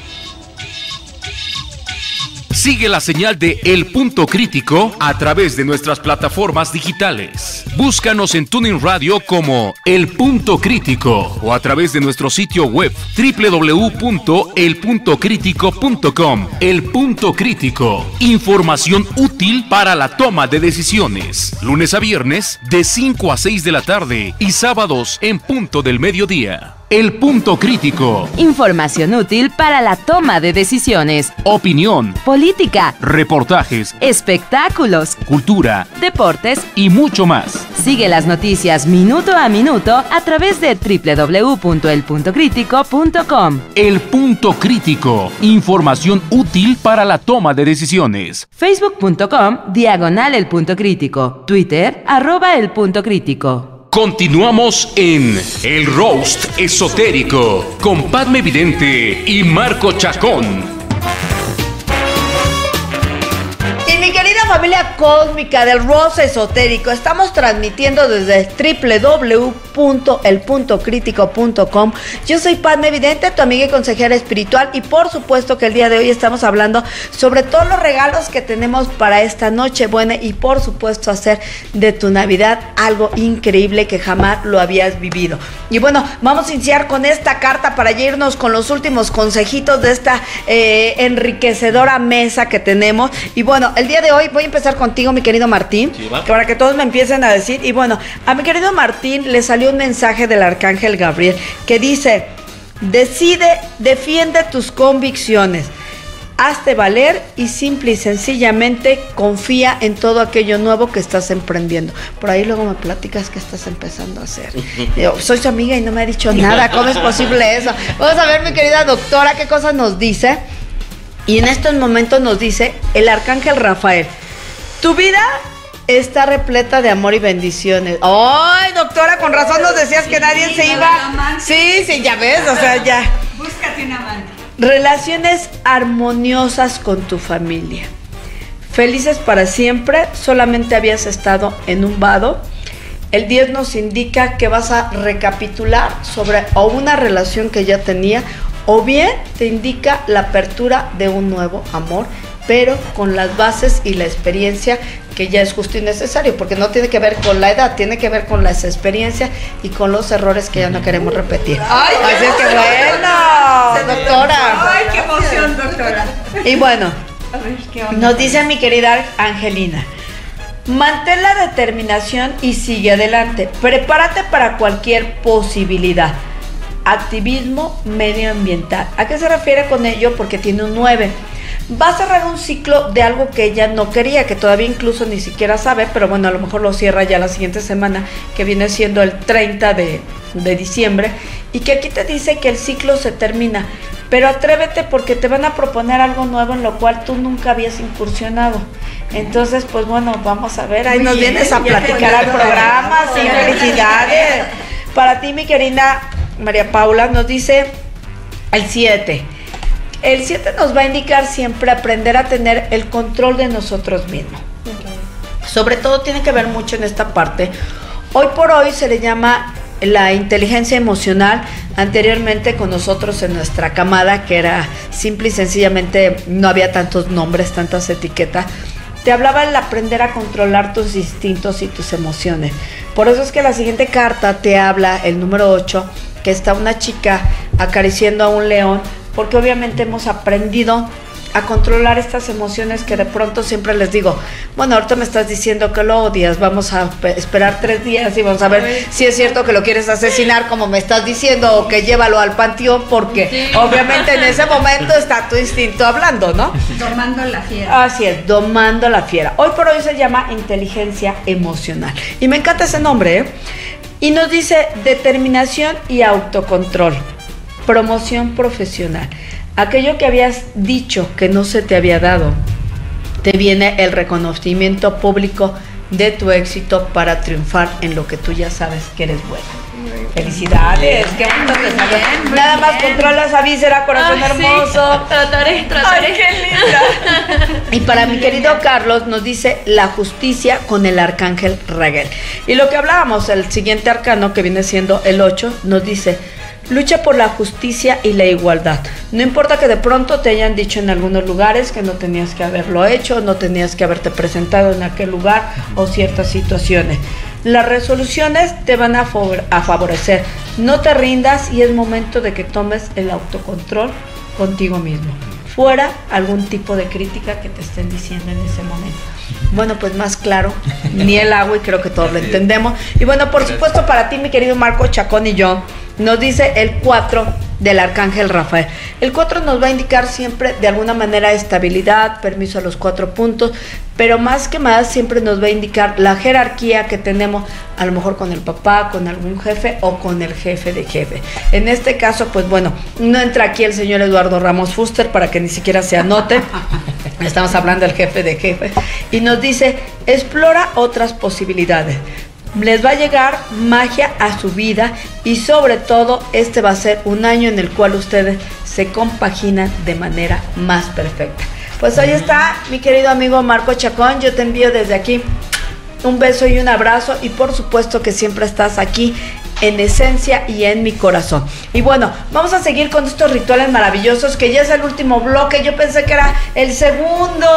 Sigue la señal de El Punto Crítico a través de nuestras plataformas digitales. Búscanos en TuneIn Radio como El Punto Crítico, o a través de nuestro sitio web www.elpuntocritico.com. El Punto Crítico, información útil para la toma de decisiones. Lunes a viernes de 5 a 6 de la tarde y sábados en punto del mediodía. El Punto Crítico. Información útil para la toma de decisiones. Opinión. Política. Reportajes. Espectáculos. Cultura. Deportes. Y mucho más. Sigue las noticias minuto a minuto a través de www.elpuntocrítico.com. El Punto Crítico. Información útil para la toma de decisiones. Facebook.com/El Punto Crítico. Twitter @El Punto Crítico. Continuamos en El Roast Esotérico con Padme Vidente y Marco Chacón. Y mi querida familia cósmica del Roast Esotérico, estamos transmitiendo desde www.elpuntocrítico.com. Yo soy Padme Vidente, tu amiga y consejera espiritual, y por supuesto que el día de hoy estamos hablando sobre todos los regalos que tenemos para esta Nochebuena y por supuesto hacer de tu Navidad algo increíble que jamás lo habías vivido. Y bueno, vamos a iniciar con esta carta para irnos con los últimos consejitos de esta enriquecedora mesa que tenemos. Y bueno, el día de hoy voy a empezar contigo, mi querido Martín, sí, para que todos me empiecen a decir. Y bueno, a mi querido Martín le salió un mensaje del Arcángel Gabriel que dice: defiende tus convicciones, hazte valer y simple y sencillamente confía en todo aquello nuevo que estás emprendiendo. Por ahí luego me platicas qué estás empezando a hacer. Yo soy su amiga y no me ha dicho nada. ¿Cómo es posible eso? Vamos a ver, mi querida doctora, qué cosas nos dice. Y en estos momentos nos dice el Arcángel Rafael: tu vida está repleta de amor y bendiciones. ¡Ay, doctora! Con razón nos decías que nadie se iba. Sí, ya ves, o sea, ya. Búscate un amante. Relaciones armoniosas con tu familia. Felices para siempre. Solamente habías estado en un vado. El 10 nos indica que vas a recapitular sobre o una relación que ya tenía, o bien te indica la apertura de un nuevo amor, pero con las bases y la experiencia que ya es justo y necesario, porque no tiene que ver con la edad, tiene que ver con las experiencias y con los errores que ya no queremos repetir. ¡Ay, así es que bueno, doctora! ¡Ay, qué emoción, doctora! Y bueno, a ver, ¿qué onda? nos dice mi querida Angelina: mantén la determinación y sigue adelante. Prepárate para cualquier posibilidad. Activismo medioambiental. ¿A qué se refiere con ello? Porque tiene un 9. Va a cerrar un ciclo de algo que ella no quería, que todavía incluso ni siquiera sabe, pero bueno, a lo mejor lo cierra ya la siguiente semana, que viene siendo el 30 de diciembre, y que aquí te dice que el ciclo se termina, pero atrévete porque te van a proponer algo nuevo en lo cual tú nunca habías incursionado. Entonces, pues bueno, vamos a ver, ahí nos vienes a platicar al programa. Sí, felicidades. Para ti, mi querida María Paula, nos dice el 7. El 7 nos va a indicar siempre aprender a tener el control de nosotros mismos. Okay. Sobre todo tiene que ver mucho en esta parte. Hoy por hoy se le llama la inteligencia emocional. Anteriormente con nosotros en nuestra camada, que era simple y sencillamente, no había tantos nombres, tantas etiquetas, te hablaba el aprender a controlar tus instintos y tus emociones. Por eso es que la siguiente carta te habla, el número 8, que está una chica acariciando a un león, porque obviamente hemos aprendido a controlar estas emociones que de pronto siempre les digo, bueno, ahorita me estás diciendo que lo odias, vamos a esperar 3 días y vamos a ver si es cierto que lo quieres asesinar como me estás diciendo, o que llévalo al panteón, porque sí, obviamente en ese momento está tu instinto hablando, ¿no? Domando la fiera. Así es, domando la fiera. Hoy por hoy se llama inteligencia emocional. Y me encanta ese nombre, ¿eh? Y nos dice determinación y autocontrol, promoción profesional. Aquello que habías dicho que no se te había dado, te viene el reconocimiento público de tu éxito para triunfar en lo que tú ya sabes que eres buena. Felicidades, qué bonito te sale. Nada más controla esa víscera, corazón hermoso. Sí. Trataré. Ay, qué linda. Y para mi querido Carlos nos dice la justicia con el Arcángel Raguel. Y lo que hablábamos, el siguiente arcano que viene siendo el 8, nos dice: lucha por la justicia y la igualdad. No importa que de pronto te hayan dicho en algunos lugares que no tenías que haberlo hecho, no tenías que haberte presentado en aquel lugar o ciertas situaciones. Las resoluciones te van a favorecer. No te rindas y es momento de que tomes el autocontrol contigo mismo. Fuera algún tipo de crítica que te estén diciendo en ese momento. Bueno, pues más claro, ni el agua, y creo que todos lo entendemos. Y bueno, por supuesto para ti, mi querido Marco Chacón y yo, nos dice el 4 del Arcángel Rafael. El 4 nos va a indicar siempre de alguna manera estabilidad, permiso a los 4 puntos, pero más que más siempre nos va a indicar la jerarquía que tenemos, a lo mejor con el papá, con algún jefe o con el jefe de jefe. En este caso, pues bueno, no entra aquí el señor Eduardo Ramos Fuster para que ni siquiera se anote. Estamos hablando del jefe de jefe. Y nos dice, explora otras posibilidades. Les va a llegar magia a su vida y sobre todo este va a ser un año en el cual ustedes se compaginan de manera más perfecta. Pues ahí está mi querido amigo Marco Chacón, yo te envío desde aquí un beso y un abrazo y por supuesto que siempre estás aquí en esencia y en mi corazón. Y bueno, vamos a seguir con estos rituales maravillosos que ya es el último bloque, yo pensé que era el segundo.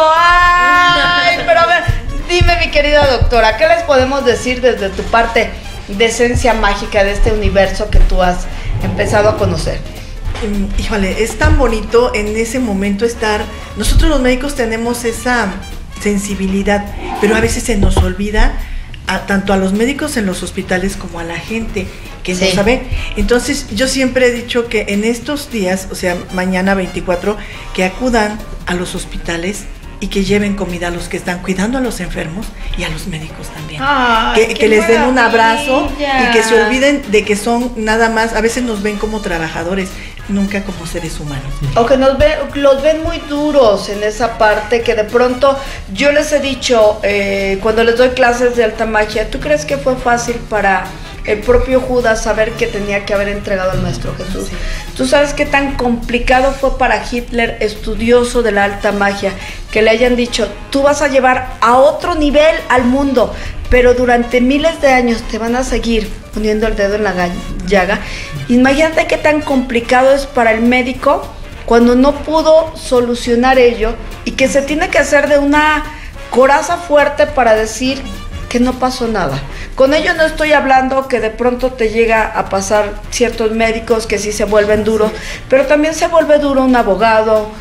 ¡Ay! Pero a ver, dime mi querida doctora, ¿qué les podemos decir desde tu parte de esencia mágica de este universo que tú has empezado a conocer? Híjole, es tan bonito en ese momento estar. Nosotros los médicos tenemos esa sensibilidad, pero a veces se nos olvida tanto a los médicos en los hospitales como a la gente que no sabe. Entonces yo siempre he dicho que en estos días, o sea, mañana 24, que acudan a los hospitales y que lleven comida a los que están cuidando a los enfermos y a los médicos también. Ay, que les den un abrazo y que se olviden de que son nada más, a veces nos ven como trabajadores, nunca como seres humanos. O que los ven muy duros en esa parte, que de pronto yo les he dicho, cuando les doy clases de alta magia, ¿tú crees que fue fácil para el propio Judas saber que tenía que haber entregado al Maestro Jesús? Sí. ¿Tú sabes qué tan complicado fue para Hitler, estudioso de la alta magia, que le hayan dicho, tú vas a llevar a otro nivel al mundo, pero durante miles de años te van a seguir poniendo el dedo en la llaga? Imagínate qué tan complicado es para el médico cuando no pudo solucionar ello y que se tiene que hacer de una coraza fuerte para decir que no pasó nada. Con ello no estoy hablando que de pronto te llega a pasar ciertos médicos que sí se vuelven duros, pero también se vuelve duro un abogado,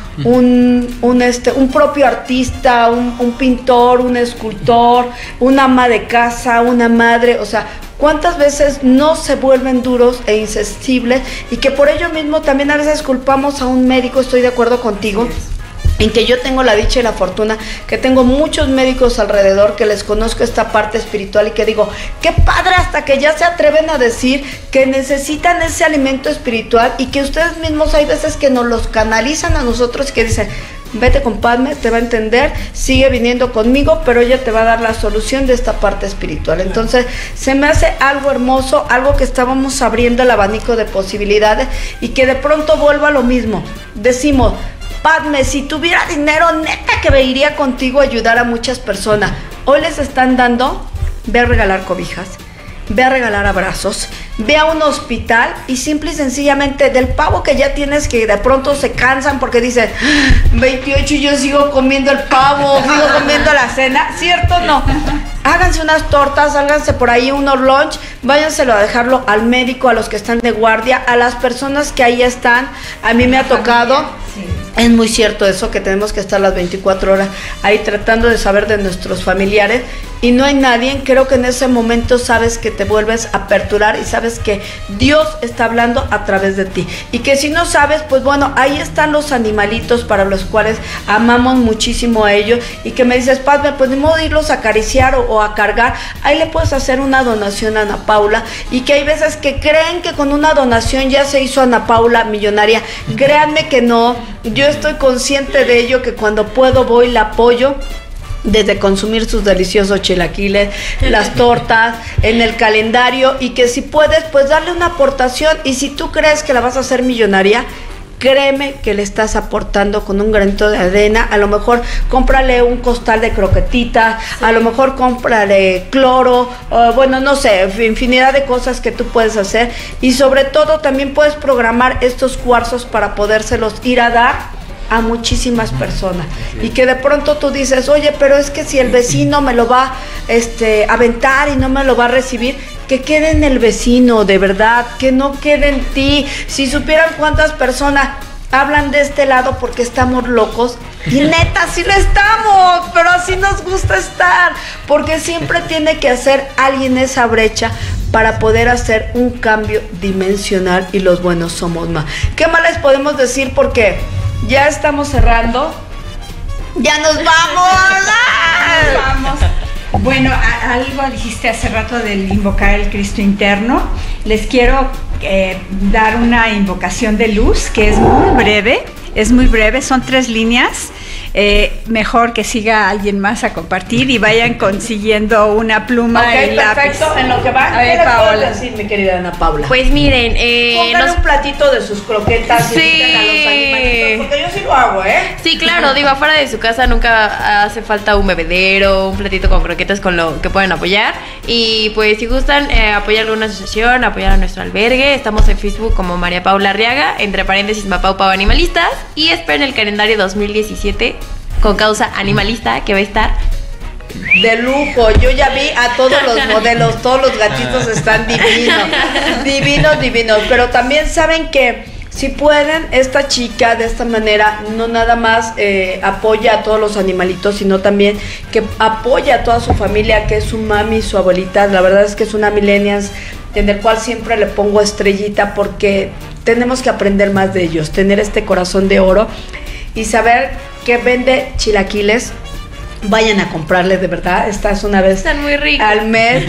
un propio artista, un pintor, un escultor, un ama de casa, una madre, o sea, ¿cuántas veces no se vuelven duros e insensibles? Y que por ello mismo también a veces culpamos a un médico, estoy de acuerdo contigo. Sí. En que yo tengo la dicha y la fortuna, que tengo muchos médicos alrededor, que les conozco esta parte espiritual y que digo, qué padre hasta que ya se atreven a decir que necesitan ese alimento espiritual y que ustedes mismos hay veces que nos los canalizan a nosotros y que dicen, vete con Padme, te va a entender, sigue viniendo conmigo, pero ella te va a dar la solución de esta parte espiritual. Entonces, se me hace algo hermoso, algo que estábamos abriendo el abanico de posibilidades y que de pronto vuelva a lo mismo. Decimos, Padme, si tuviera dinero, neta que me iría contigo a ayudar a muchas personas. Hoy les están dando, ve a regalar cobijas, ve a regalar abrazos, ve a un hospital y simple y sencillamente del pavo que ya tienes, que de pronto se cansan porque dicen, 28 y yo sigo comiendo el pavo, sigo comiendo la cena, ¿cierto o no? Háganse unas tortas, háganse por ahí unos lunch, váyanselo a dejarlo al médico, a los que están de guardia, a las personas que ahí están. A mí me ha tocado... Es muy cierto eso, que tenemos que estar las 24 horas ahí tratando de saber de nuestros familiares y no hay nadie. Creo que en ese momento sabes que te vuelves a aperturar y sabes que Dios está hablando a través de ti. Y que si no sabes, pues bueno, ahí están los animalitos para los cuales amamos muchísimo a ellos y que me dices, Padme, pues ni modo de irlos a acariciar o a cargar. Ahí le puedes hacer una donación a Ana Paula y que hay veces que creen que con una donación ya se hizo Ana Paula millonaria. Créanme que no. Yo estoy consciente de ello, que cuando puedo voy, la apoyo, desde consumir sus deliciosos chilaquiles, las tortas, en el calendario, y que si puedes, pues darle una aportación, y si tú crees que la vas a hacer millonaria, créeme que le estás aportando con un granito de arena. A lo mejor cómprale un costal de croquetitas, sí. A lo mejor cómprale cloro, bueno, no sé, infinidad de cosas que tú puedes hacer. Y sobre todo también puedes programar estos cuarzos para podérselos ir a dar a muchísimas personas. Sí. Y que de pronto tú dices, oye, pero es que si el vecino me lo va a aventar y no me lo va a recibir, que quede en el vecino, de verdad, que no quede en ti. Si supieran cuántas personas hablan de este lado porque estamos locos, y neta, sí lo estamos, pero así nos gusta estar, porque siempre tiene que hacer alguien esa brecha para poder hacer un cambio dimensional y los buenos somos más. ¿Qué más les podemos decir? Porque ya estamos cerrando. ¡Ya nos vamos! Vamos. Bueno, algo dijiste hace rato del invocar el Cristo interno. Les quiero dar una invocación de luz que es muy breve, son 3 líneas. Mejor que siga alguien más a compartir y vayan consiguiendo una pluma y lápiz. Perfecto, en lo que va. A ver, ¿Qué Paola. les puedo decir, mi querida Ana Paula? Pues miren, Pónganle un platito de sus croquetas y Sí. inviten a los animalitos, porque yo sí lo hago, ¿eh? Sí, claro, digo, afuera de su casa nunca hace falta un bebedero, un platito con croquetas con lo que pueden apoyar. Y pues si gustan apoyar alguna asociación, apoyar a nuestro albergue, estamos en Facebook como María Paula Arriaga, entre paréntesis Mapau Pau Animalistas, y esperen el calendario 2017 con causa animalista que va a estar De lujo, yo ya vi a todos los modelos, todos los gatitos están divinos, pero también saben que si pueden, esta chica de esta manera no nada más apoya a todos los animalitos, sino también que apoya a toda su familia, que es su mami, su abuelita. La verdad es que es una millennials en el cual siempre le pongo estrellita, porque tenemos que aprender más de ellos, tener este corazón de oro y saber que vende chilaquiles. Vayan a comprarle, de verdad. Esta es una vez están muy ricos al mes.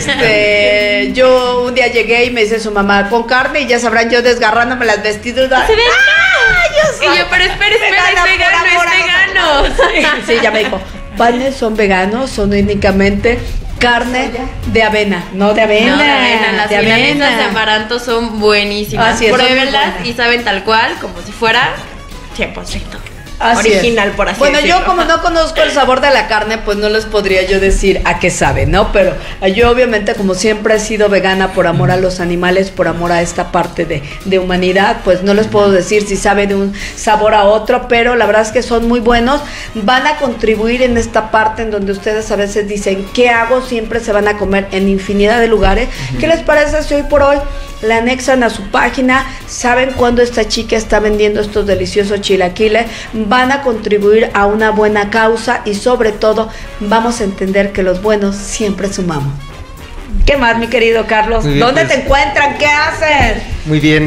Yo un día llegué y me dice su mamá, con carne, y ya sabrán, yo desgarrándome las vestiduras. ¿Se ve? Y yo, pero espera, es vegano. Sí, ya me dijo, panes son veganos, son únicamente carne de avena, no de avena. No, de avena. Las milanesas de amaranto son buenísimas. Así es, pruébenlas y saben tal cual, como si fuera 100%. Así original, es. por así bueno, decirlo. yo como no conozco el sabor de la carne, pues no les podría yo decir a qué sabe, ¿no? Pero yo obviamente, como siempre he sido vegana por amor a los animales, por amor a esta parte de humanidad, pues no les puedo decir si sabe de un sabor a otro, pero la verdad es que son muy buenos. Van a contribuir en esta parte en donde ustedes a veces dicen, ¿qué hago? Siempre se van a comer en infinidad de lugares. ¿Qué les parece si hoy por hoy la anexan a su página? Saben cuándo esta chica está vendiendo estos deliciosos chilaquiles. Van a contribuir a una buena causa y sobre todo vamos a entender que los buenos siempre sumamos. ¿Qué más, mi querido Carlos? Bien, ¿Dónde pues, te encuentran? ¿Qué haces? Muy bien,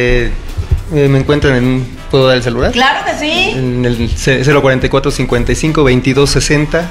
me encuentran ¿puedo dar el celular? Claro que sí. En el 044 55 22 60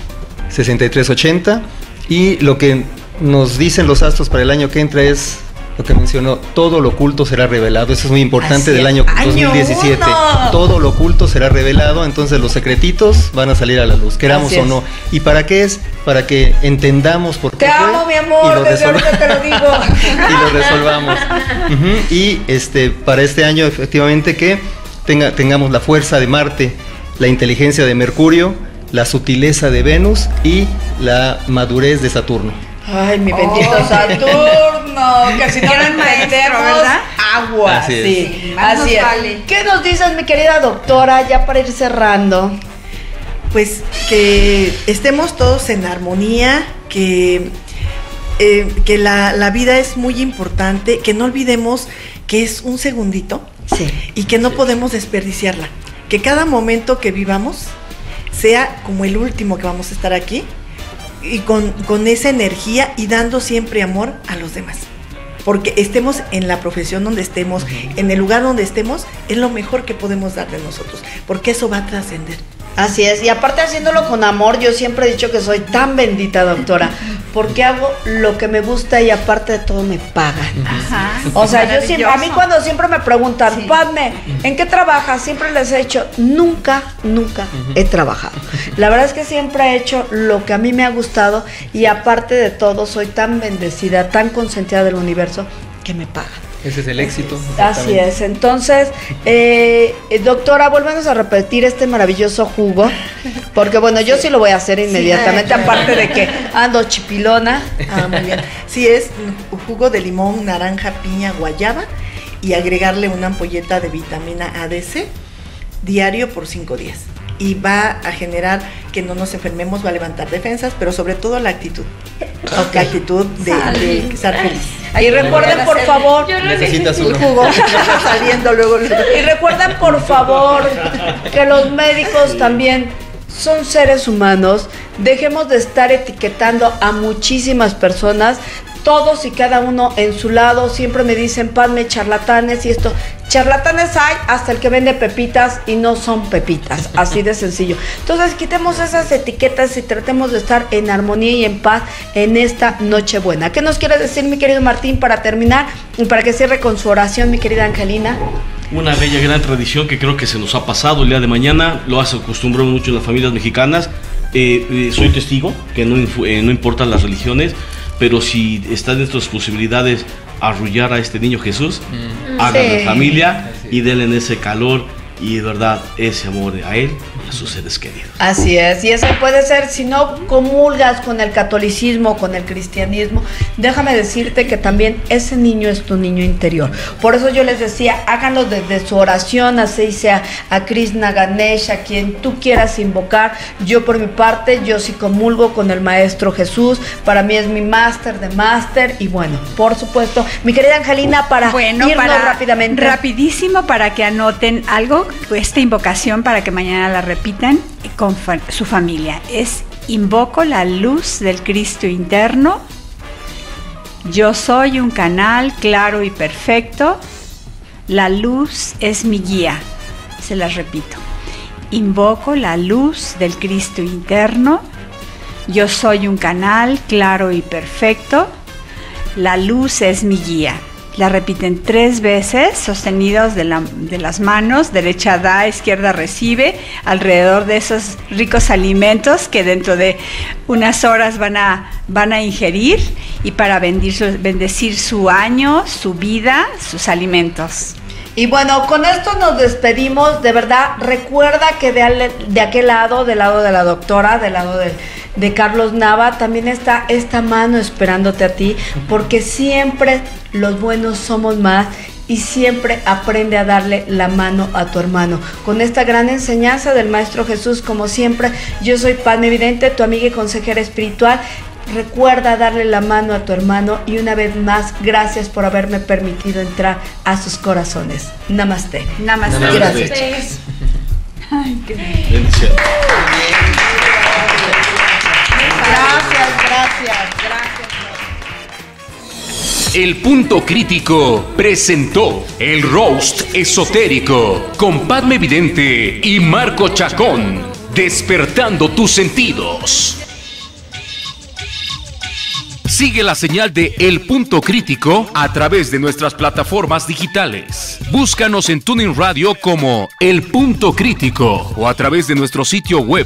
63 80, y lo que nos dicen los astros para el año que entra es lo que mencionó, todo lo oculto será revelado. Eso es muy importante. Del año 2017. Todo lo oculto será revelado, entonces los secretitos van a salir a la luz, queramos o no. ¿Y para qué es? Para que entendamos por qué te amo, mi amor, desde ahorita te lo digo. Y lo resolvamos. Y para este año, efectivamente, que tengamos la fuerza de Marte, la inteligencia de Mercurio, la sutileza de Venus y la madurez de Saturno. Ay, mi bendito Saturno, que si no lo entendemos, ¿verdad? Agua. Así es. Sí, más así nos es. vale. ¿Qué nos dices, mi querida doctora, ya para ir cerrando? Pues que estemos todos en armonía, que la vida es muy importante, que no olvidemos que es un segundito, sí, y que no podemos desperdiciarla, que cada momento que vivamos sea como el último que vamos a estar aquí, y con esa energía y dando siempre amor a los demás. Porque estemos en la profesión donde estemos, en el lugar donde estemos, es lo mejor que podemos dar de nosotros, porque eso va a trascender. Así es, y aparte haciéndolo con amor, yo siempre he dicho que soy tan bendita, doctora, porque hago lo que me gusta y aparte de todo me pagan. Ajá. O sea, yo siempre, a mí cuando siempre me preguntan, sí, Padme, ¿en qué trabajas? Siempre les he dicho, nunca he trabajado. La verdad es que siempre he hecho lo que a mí me ha gustado y aparte de todo soy tan bendecida, tan consentida del universo que me pagan. Ese es el éxito. Así es. Entonces, doctora, vuélvenos a repetir este maravilloso jugo, porque bueno, yo sí lo voy a hacer inmediatamente, aparte de que ando chipilona. Muy bien. Sí, es jugo de limón, naranja, piña, guayaba, y agregarle una ampolleta de vitamina A, D, C diario por 5 días. Y va a generar que no nos enfermemos, va a levantar defensas, pero sobre todo la actitud. La actitud de estar feliz. Y recuerden, por favor, necesitas el uno. jugo saliendo luego. Y recuerden, por favor, que los médicos también son seres humanos. Dejemos de estar etiquetando a muchísimas personas. todos y cada uno en su lado. Siempre me dicen, Padme, charlatanes y esto. Charlatanes hay hasta el que vende pepitas y no son pepitas, así de sencillo. Entonces quitemos esas etiquetas y tratemos de estar en armonía y en paz en esta Nochebuena. ¿Qué nos quiere decir, mi querido Martín, para terminar y para que cierre con su oración, mi querida Angelina? Una bella, gran tradición que creo que se nos ha pasado el día de mañana, lo hace acostumbrado mucho en las familias mexicanas. Soy testigo que no importan las religiones, pero si están dentro de sus posibilidades arrullar a este niño Jesús, háganlo en familia y denle en ese calor y de verdad ese amor a él y a sus seres queridos. Así es, y eso puede ser, si no comulgas con el catolicismo, con el cristianismo, déjame decirte que también ese niño es tu niño interior. Por eso yo les decía, háganlo desde su oración, así sea a Krishna, Ganesh, a quien tú quieras invocar. Yo por mi parte, yo sí comulgo con el Maestro Jesús, para mí es mi máster de máster, y bueno, por supuesto, mi querida Angelina, para irnos rápidamente. Rapidísimo, para que anoten algo, esta invocación para que mañana la repitan con su familia. Es: invoco la luz del Cristo interno. Yo soy un canal claro y perfecto. La luz es mi guía. Se las repito. Invoco la luz del Cristo interno. Yo soy un canal claro y perfecto. La luz es mi guía. La repiten 3 veces, sostenidos de las manos, derecha da, izquierda recibe, alrededor de esos ricos alimentos que dentro de unas horas van a ingerir, y para bendecir su año, su vida, sus alimentos. Y bueno, con esto nos despedimos. De verdad, recuerda que de aquel lado, del lado de la doctora, del lado de Carlos Nava, también está esta mano esperándote a ti, porque siempre los buenos somos más, y siempre aprende a darle la mano a tu hermano. Con esta gran enseñanza del Maestro Jesús, como siempre, yo soy Padme Vidente, tu amiga y consejera espiritual. Recuerda darle la mano a tu hermano, y una vez más, gracias por haberme permitido entrar a sus corazones. Namaste. Namaste. Gracias, chicas. Ay, qué bendición. Gracias. El Punto Crítico presentó el roast esotérico con Padme Vidente y Marco Chacón, despertando tus sentidos. Sigue la señal de El Punto Crítico a través de nuestras plataformas digitales. Búscanos en TuneIn Radio como El Punto Crítico, o a través de nuestro sitio web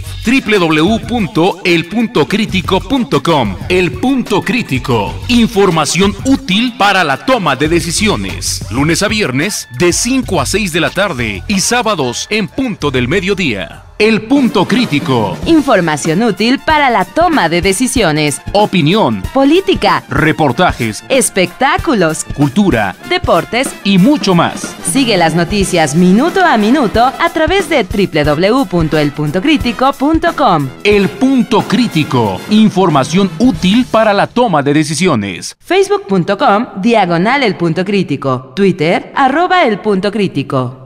www.elpuntocritico.com. El Punto Crítico, información útil para la toma de decisiones. Lunes a viernes de 5 a 6 de la tarde y sábados en punto del mediodía. El Punto Crítico. Información útil para la toma de decisiones. Opinión. Política. Reportajes. Espectáculos. Cultura. Deportes. Y mucho más. Sigue las noticias minuto a minuto a través de www.elpuntocritico.com. El Punto Crítico. Información útil para la toma de decisiones. Facebook.com/El Punto Crítico. Twitter @El Punto Crítico.